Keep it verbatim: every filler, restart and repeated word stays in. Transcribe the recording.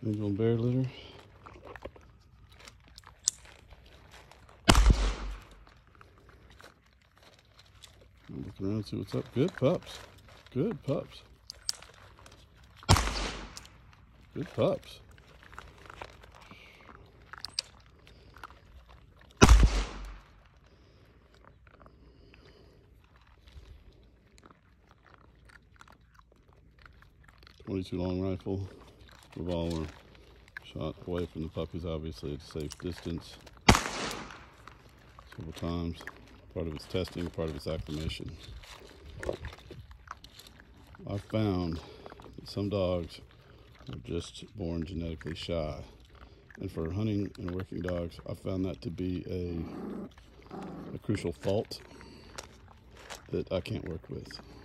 Angel and bear litter. Look around and see what's up. Good pups. Good pups. Good pups. twenty-two long rifle revolver. Shot away from the puppies, obviously at a safe distance. Several times. Part of its testing, part of its acclimation. I found that some dogs are just born genetically shy. And for hunting and working dogs, I found that to be a, a crucial fault that I can't work with.